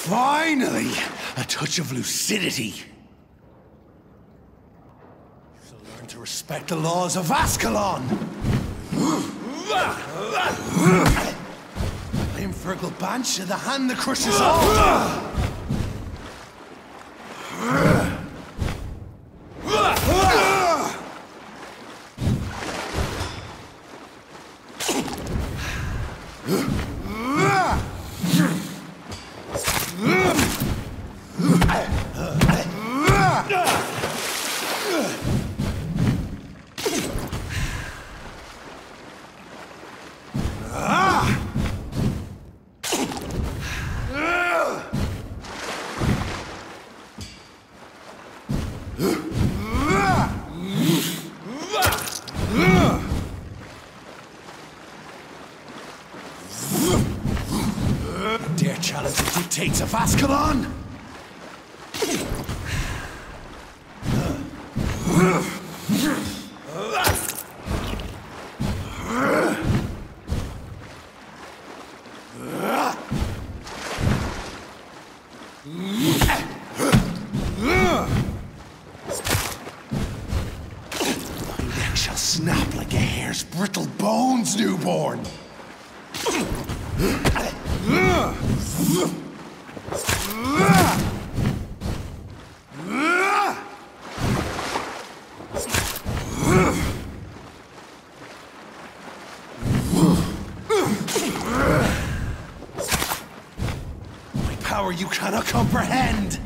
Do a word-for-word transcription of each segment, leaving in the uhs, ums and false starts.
Finally! A touch of lucidity. So learn to respect the laws of Ascalon! I am Fergal Banshee, the hand that crushes all! Dare challenge the dictates of Ascalon? My neck shall snap like a hare's brittle bones, newborn. My power you cannot comprehend.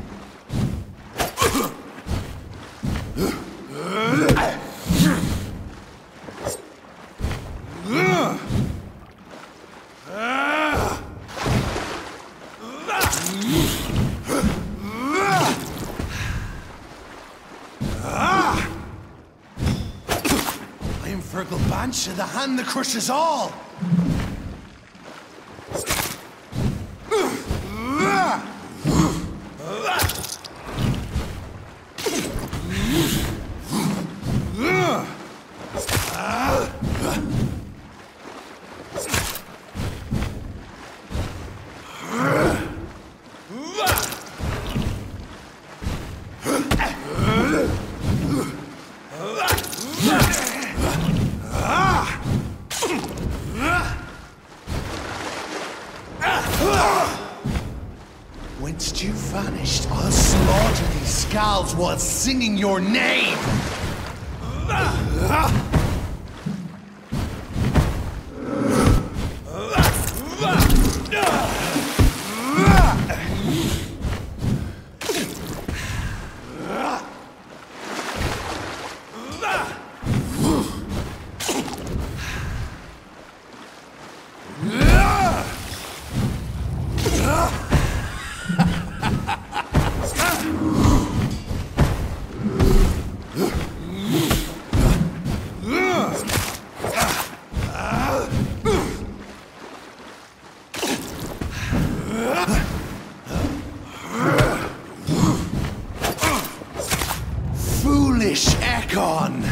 I am Fergal Banshee, the hand that crushes all! Whence you vanished, I'll slaughter these scalds while singing your name! Foolish Ekon!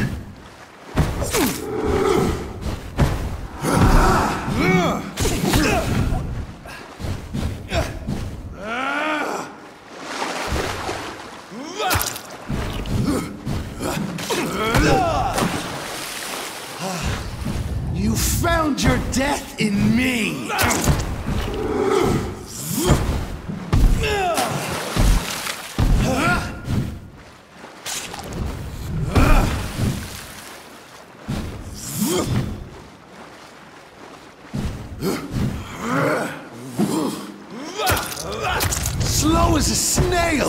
You found your death in me! Slow as a snail!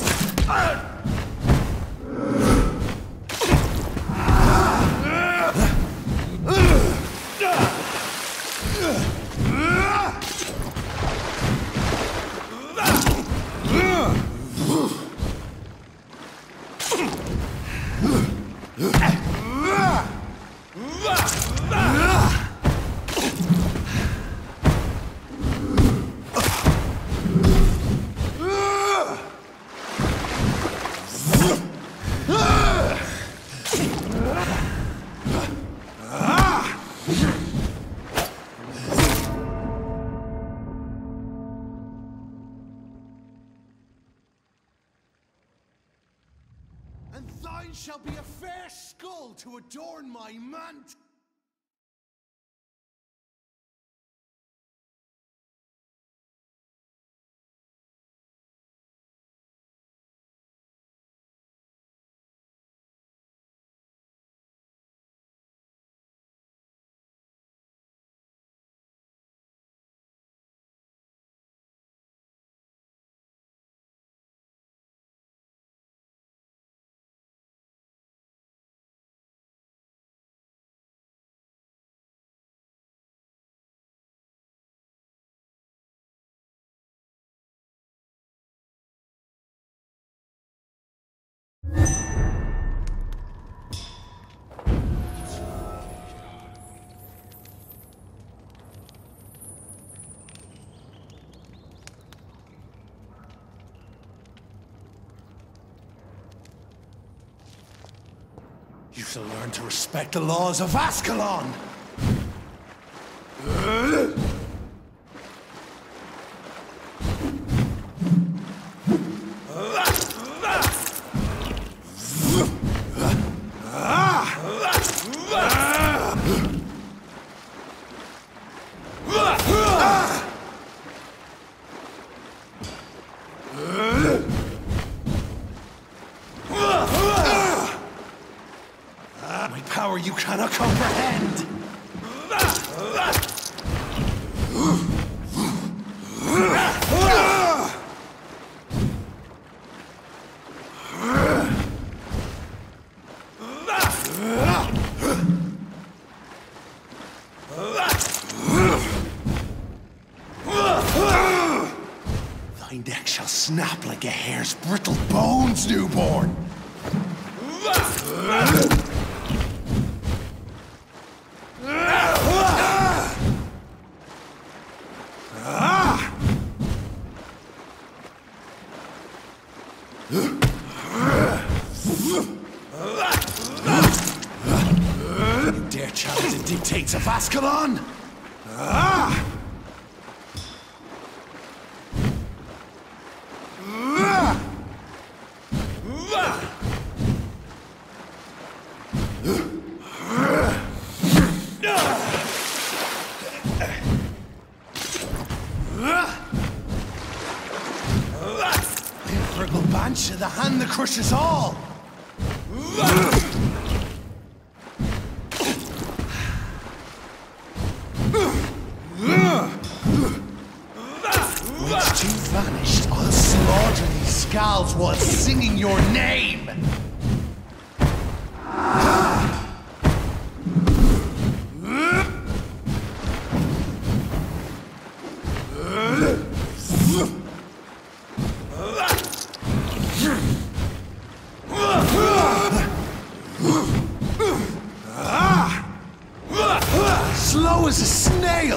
Thine shall be a fair skull to adorn my mantle. You shall learn to respect the laws of Ascalon! My power you cannot comprehend! Thy neck shall snap like a hare's brittle bones, newborn! You dare challenge the dictates of Ascalon? Ah! Infernal Banshee, the hand that crushes all! Once you vanished, I'll slaughter these scalds while singing your name! Slow as a snail!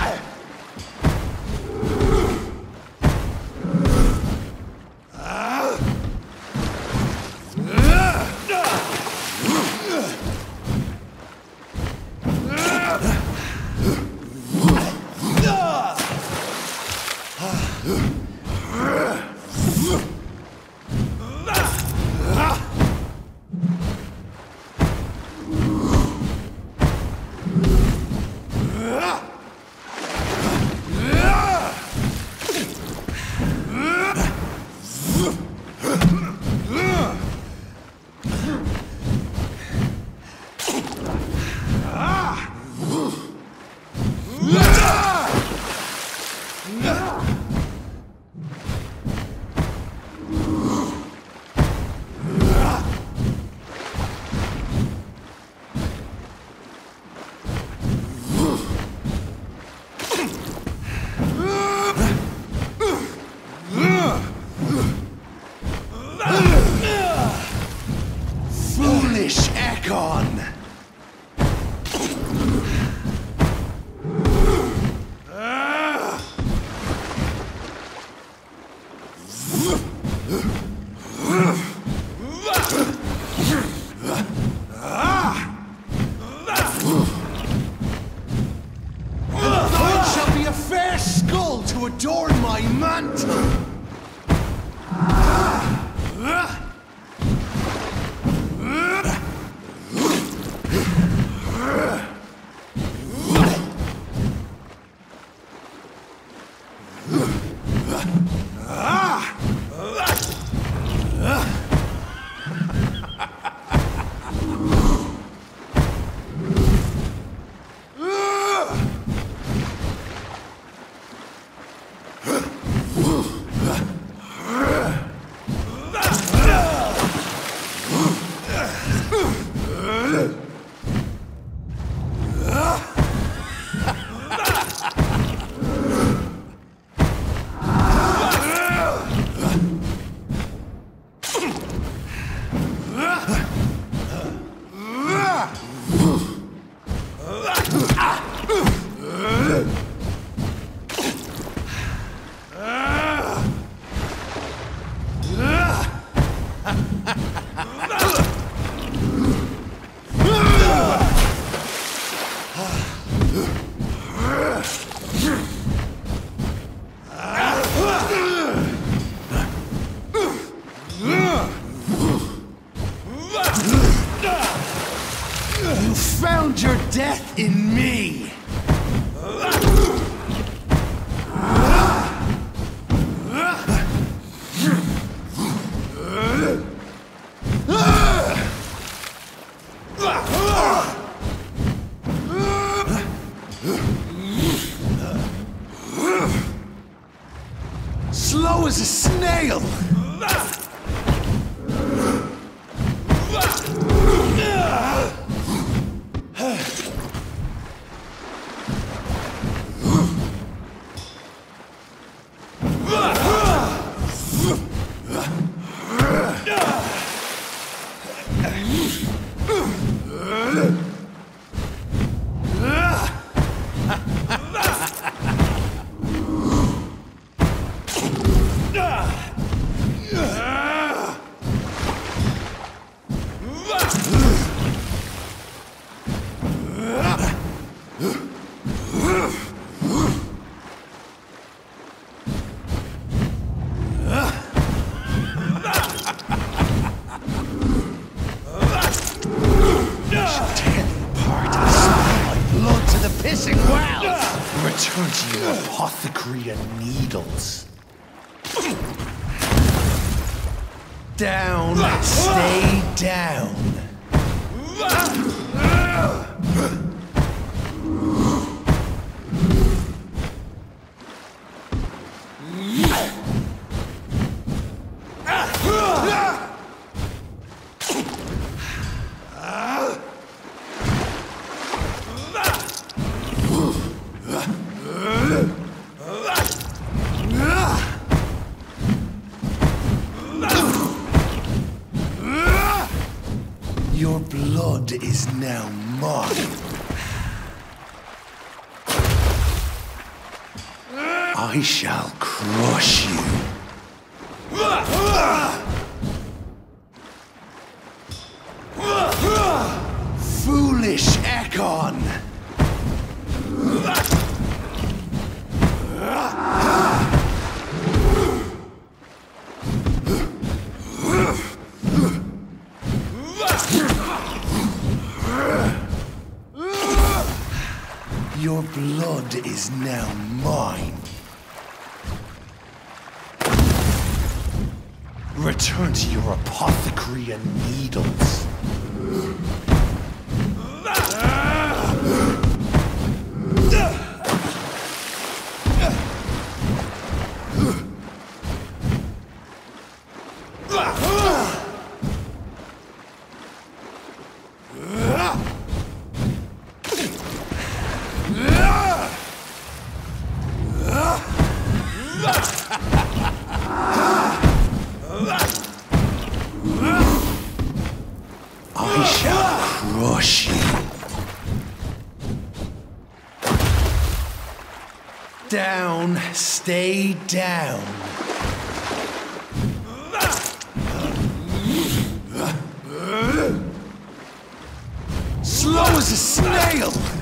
Foolish Ekon! Thine shall be a fair skull to adorn my mantle! death in me! Slow as a snail! Return to your apothecary and needles. Down, stay down. Your blood is now mine. I shall crush you. Foolish Ekon! Your blood is now mine. Return to your apothecary and needles. I shall crush you. Down, stay down. Slow as a snail!